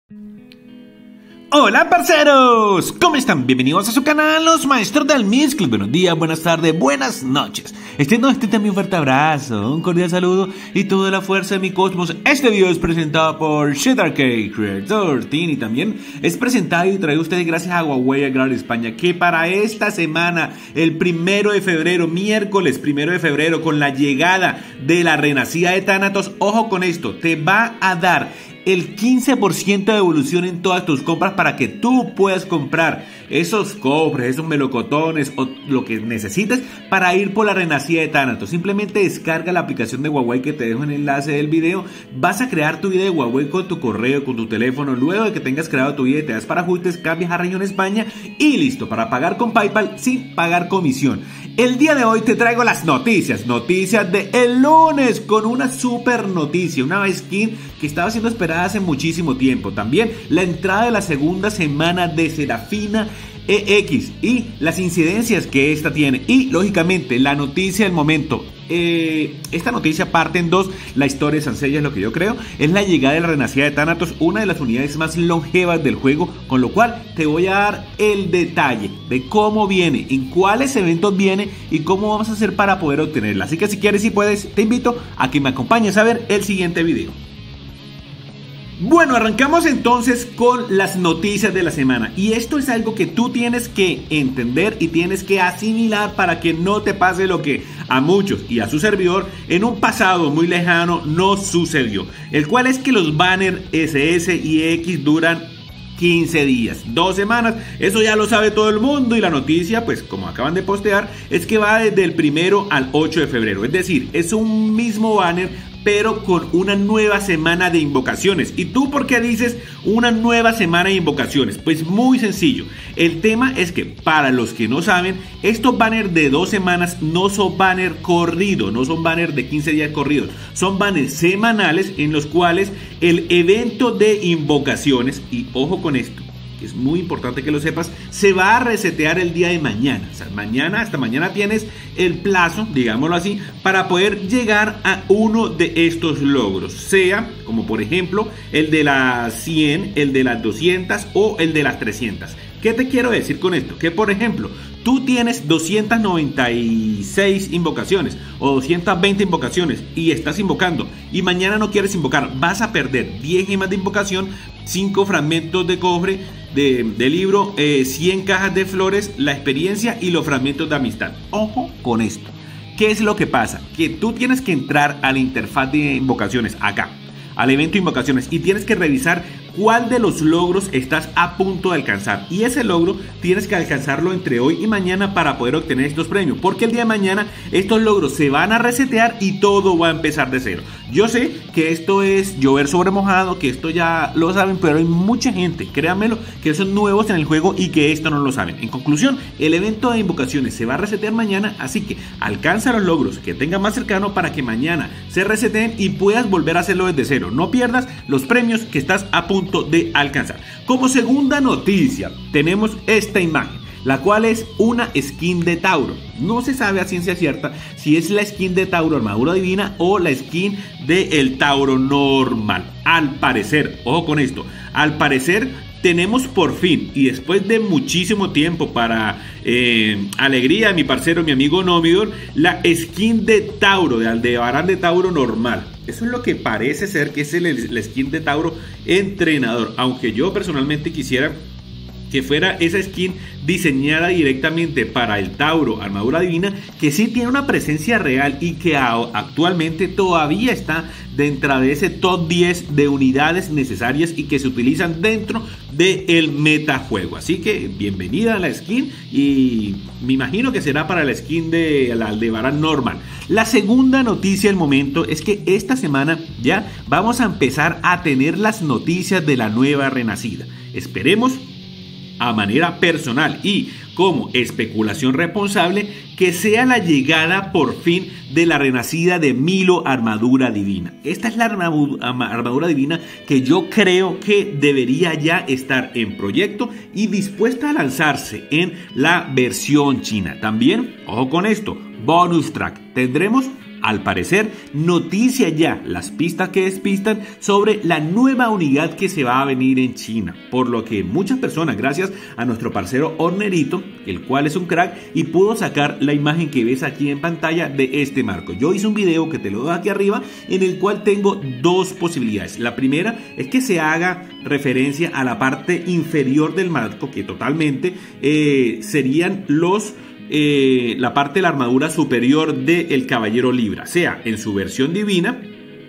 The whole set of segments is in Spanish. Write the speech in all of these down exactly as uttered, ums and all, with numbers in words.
Hola parceros, ¿cómo están? Bienvenidos a su canal, los maestros del Mixcloud. Buenos días, buenas tardes, buenas noches. Extiendo este también un fuerte abrazo, un cordial saludo y toda la fuerza de mi cosmos. Este video es presentado por Shedarcade Creator Team y también es presentado y traído a ustedes gracias a Huawei Agrar España, que para esta semana, el primero de febrero, miércoles primero de febrero, con la llegada de la renacida de Thanatos, ojo con esto, te va a dar el quince por ciento de devolución en todas tus compras para que tú puedas comprar esos cofres, esos melocotones o lo que necesites para ir por la renacida de Thanatos. Simplemente descarga la aplicación de Huawei que te dejo en el enlace del video. Vas a crear tu I D de Huawei con tu correo, con tu teléfono. Luego de que tengas creado tu I D, te das para ajustes, cambias a región España y listo, para pagar con PayPal sin pagar comisión. El día de hoy te traigo las noticias, noticias de el lunes con una super noticia, una skin que estaba siendo esperada hace muchísimo tiempo. También la entrada de la segunda semana de Serafina E X y las incidencias que esta tiene y lógicamente la noticia del momento. Eh, esta noticia parte en dos. La historia sencilla es lo que yo creo, es la llegada de la renacida de Thanatos, una de las unidades más longevas del juego, con lo cual te voy a dar el detalle de cómo viene, en cuáles eventos viene y cómo vamos a hacer para poder obtenerla. Así que si quieres y puedes, te invito a que me acompañes a ver el siguiente video. Bueno, arrancamos entonces con las noticias de la semana y esto es algo que tú tienes que entender y tienes que asimilar para que no te pase lo que a muchos y a su servidor en un pasado muy lejano no sucedió, el cual es que los banners S S y X duran quince días, dos semanas, eso ya lo sabe todo el mundo y la noticia, pues como acaban de postear, es que va desde el primero al ocho de febrero, es decir, es un mismo banner pero con una nueva semana de invocaciones. ¿Y tú por qué dices una nueva semana de invocaciones? Pues muy sencillo, el tema es que para los que no saben, estos banners de dos semanas no son banners corridos, no son banners de quince días corridos, son banners semanales en los cuales el evento de invocaciones, y ojo con esto, que es muy importante que lo sepas, se va a resetear el día de mañana. O sea, mañana, hasta mañana tienes el plazo, digámoslo así, para poder llegar a uno de estos logros, sea como por ejemplo el de las cien, el de las doscientas o el de las trescientas. ¿Qué te quiero decir con esto? Que por ejemplo, tú tienes doscientas noventa y seis invocaciones o doscientas veinte invocaciones y estás invocando y mañana no quieres invocar, vas a perder diez gemas de invocación, cinco fragmentos de cofre, de, de libro, eh, cien cajas de flores, la experiencia y los fragmentos de amistad. Ojo con esto. ¿Qué es lo que pasa? Que tú tienes que entrar a la interfaz de invocaciones acá, al evento de invocaciones, y tienes que revisar cuál de los logros estás a punto de alcanzar, y ese logro tienes que alcanzarlo entre hoy y mañana para poder obtener estos premios, porque el día de mañana estos logros se van a resetear y todo va a empezar de cero. Yo sé que esto es llover sobre mojado, que esto ya lo saben, pero hay mucha gente, créanmelo, que son nuevos en el juego y que esto no lo saben. En conclusión, el evento de invocaciones se va a resetear mañana, así que alcanza los logros que tengas más cercano para que mañana se reseteen y puedas volver a hacerlo desde cero. No pierdas los premios que estás a punto de alcanzar. Como segunda noticia tenemos esta imagen, la cual es una skin de Tauro. No se sabe a ciencia cierta si es la skin de Tauro Armadura Divina o la skin de el Tauro normal. Al parecer, ojo con esto, al parecer tenemos por fin y después de muchísimo tiempo, para eh, alegría de mi parcero, mi amigo Nomidor, la skin de Tauro, de Aldebarán de Tauro normal. Eso es lo que parece ser que es el, el skin de Tauro entrenador, aunque yo personalmente quisiera que fuera esa skin diseñada directamente para el Tauro Armadura Divina, que sí tiene una presencia real y que actualmente todavía está dentro de ese top diez de unidades necesarias y que se utilizan dentro del metajuego. Así que bienvenida a la skin y me imagino que será para la skin de la Aldebarán normal. La segunda noticia del momento es que esta semana ya vamos a empezar a tener las noticias de la nueva renacida. Esperemos a manera personal y como especulación responsable que sea la llegada por fin de la renacida de Milo Armadura Divina. Esta es la armadura divina que yo creo que debería ya estar en proyecto y dispuesta a lanzarse en la versión china. También, ojo con esto, bonus track, tendremos al parecer, noticia ya las pistas que despistan sobre la nueva unidad que se va a venir en China. Por lo que muchas personas, gracias a nuestro parcero Hornerito, el cual es un crack y pudo sacar la imagen que ves aquí en pantalla de este marco. Yo hice un video que te lo doy aquí arriba en el cual tengo dos posibilidades. La primera es que se haga referencia a la parte inferior del marco, que totalmente eh, serían los... Eh, la parte de la armadura superior del Caballero Libra, sea en su versión divina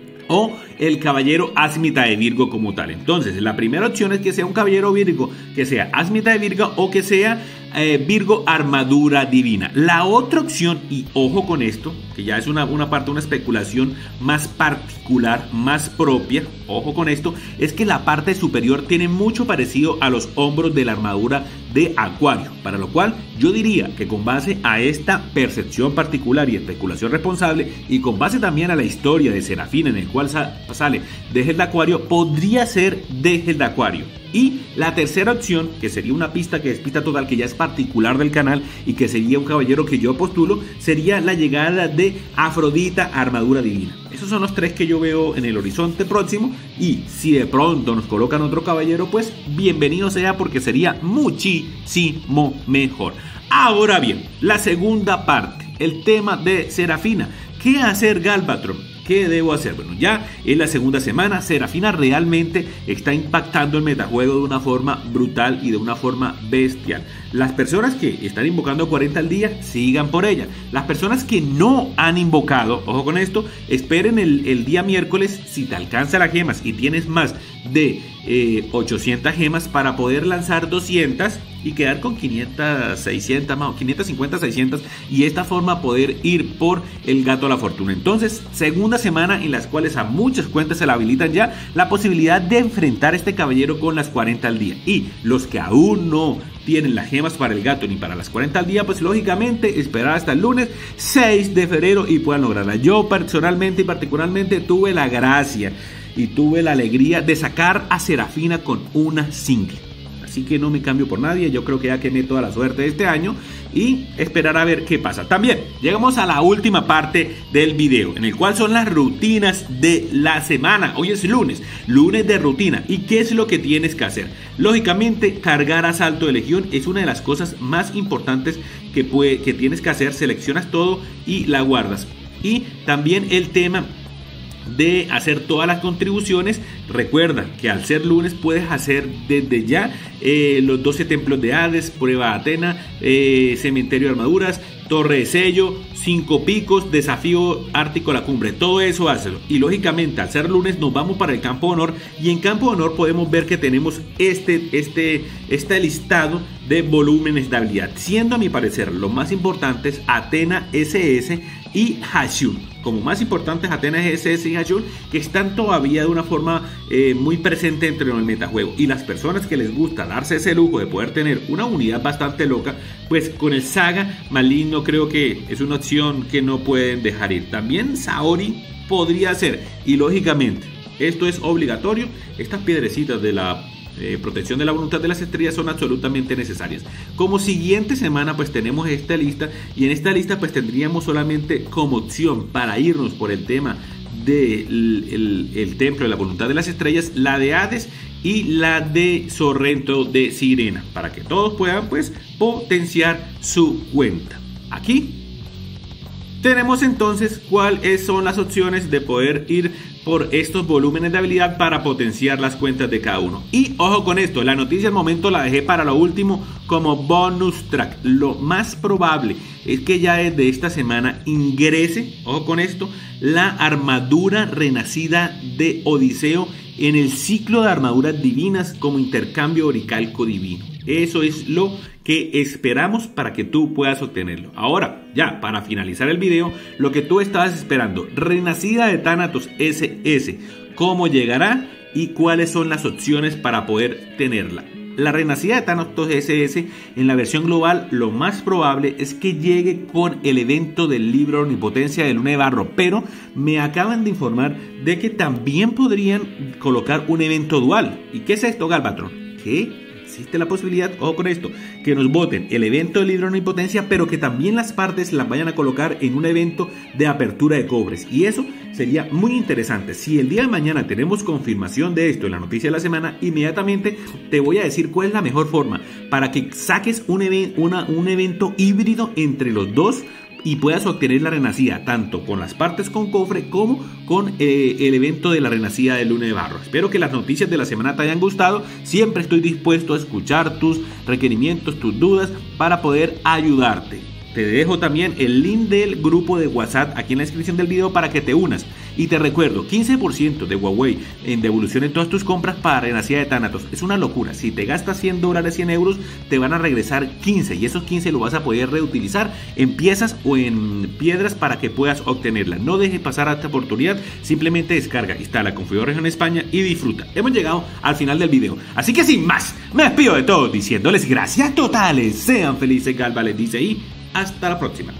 o el Caballero Ásmita de Virgo como tal. Entonces, la primera opción es que sea un Caballero Virgo, que sea Ásmita de Virgo o que sea eh, Virgo Armadura Divina. La otra opción, y ojo con esto, que ya es una, una parte, una especulación más particular, más propia, ojo con esto, es que la parte superior tiene mucho parecido a los hombros de la armadura de Acuario, para lo cual yo diría que con base a esta percepción particular y especulación responsable, y con base también a la historia de Serafina en el cual sa sale Deje el Acuario, podría ser Deje el Acuario. Y la tercera opción, que sería una pista que despista total, que ya es particular del canal y que sería un caballero que yo postulo, sería la llegada de Afrodita Armadura Divina. Esos son los tres que yo veo en el horizonte próximo, y si de pronto nos colocan otro caballero, pues bienvenido sea, porque sería muchísimo mejor. Ahora bien, la segunda parte, el tema de Serafina. ¿Qué hacer, Galvatron? ¿Qué debo hacer? Bueno, ya en la segunda semana, Serafina realmente está impactando el metajuego de una forma brutal y de una forma bestial. Las personas que están invocando cuarenta al día, sigan por ella. Las personas que no han invocado, ojo con esto, esperen el, el día miércoles, si te alcanza las gemas y tienes más de eh, ochocientas gemas, para poder lanzar doscientas y quedar con quinientas, seiscientas, más, quinientas cincuenta, seiscientas, y de esta forma poder ir por el gato a la fortuna. Entonces, segunda semana en las cuales a muchas cuentas se le habilitan ya la posibilidad de enfrentar a este caballero con las cuarenta al día. Y los que aún no tienen las gemas para el gato ni para las cuarenta al día, pues lógicamente esperar hasta el lunes seis de febrero y puedan lograrla. Yo personalmente y particularmente tuve la gracia y tuve la alegría de sacar a Serafina con una single. Así que no me cambio por nadie, yo creo que ya quemé toda la suerte de este año y esperar a ver qué pasa. También llegamos a la última parte del video, en el cual son las rutinas de la semana. Hoy es lunes, lunes de rutina. ¿Y qué es lo que tienes que hacer? Lógicamente, cargar Asalto de Legión es una de las cosas más importantes que, puede, que tienes que hacer. Seleccionas todo y la guardas. Y también el tema de hacer todas las contribuciones. Recuerda que al ser lunes puedes hacer desde ya eh, los doce templos de Hades, prueba de Atena, eh, cementerio de armaduras, torre de sello, cinco picos, desafío ártico a la cumbre. Todo eso hazlo. Y lógicamente al ser lunes nos vamos para el campo de honor, y en campo de honor podemos ver que tenemos este, este, este listado de volúmenes de habilidad, siendo a mi parecer los más importantes Atena S S y Hashun. Como más importantes Atena S S y Hashun, que están todavía de una forma eh, muy presente dentro del metajuego. Y las personas que les gusta darse ese lujo de poder tener una unidad bastante loca, pues con el Saga Maligno creo que es una opción que no pueden dejar ir. También Saori podría ser, y lógicamente esto es obligatorio, estas piedrecitas de la Eh, protección de la voluntad de las estrellas son absolutamente necesarias. Como siguiente semana pues tenemos esta lista, y en esta lista pues tendríamos solamente como opción para irnos por el tema del el, el templo de la voluntad de las estrellas, la de Hades y la de Sorrento de Sirena, para que todos puedan pues potenciar su cuenta. Aquí tenemos entonces cuáles son las opciones de poder ir por estos volúmenes de habilidad para potenciar las cuentas de cada uno. Y ojo con esto, la noticia al momento la dejé para lo último como bonus track. Lo más probable es que ya desde esta semana ingrese, ojo con esto, la armadura renacida de Odiseo en el ciclo de armaduras divinas como intercambio oricalco divino. Eso es lo que esperamos para que tú puedas obtenerlo. Ahora, ya para finalizar el video, lo que tú estabas esperando, Renacida de Thanatos S S, ¿cómo llegará y cuáles son las opciones para poder tenerla? La Renacida de Thanatos S S en la versión global, lo más probable es que llegue con el evento del libro Omnipotencia de Luna de Barro, pero me acaban de informar de que también podrían colocar un evento dual. ¿Y qué es esto, Galvatron? Que existe la posibilidad, ojo con esto, que nos voten el evento del hidronimpotencia, pero que también las partes las vayan a colocar en un evento de apertura de cofres. Y eso sería muy interesante. Si el día de mañana tenemos confirmación de esto en la noticia de la semana, inmediatamente te voy a decir cuál es la mejor forma para que saques un, even- una, un evento híbrido entre los dos y puedas obtener la renacida tanto con las partes con cofre como con eh, el evento de la renacida de Luna de Barro. Espero que las noticias de la semana te hayan gustado. Siempre estoy dispuesto a escuchar tus requerimientos, tus dudas para poder ayudarte. Te dejo también el link del grupo de WhatsApp aquí en la descripción del video para que te unas. Y te recuerdo, quince por ciento de Huawei en devolución en todas tus compras para renacida de Thanatos. Es una locura. Si te gastas cien dólares, cien euros, te van a regresar quince. Y esos quince lo vas a poder reutilizar en piezas o en piedras para que puedas obtenerla. No dejes pasar esta oportunidad. Simplemente descarga, instala Configura Región España y disfruta. Hemos llegado al final del video. Así que sin más, me despido de todos diciéndoles gracias totales. Sean felices, Galva les dice y hasta la próxima.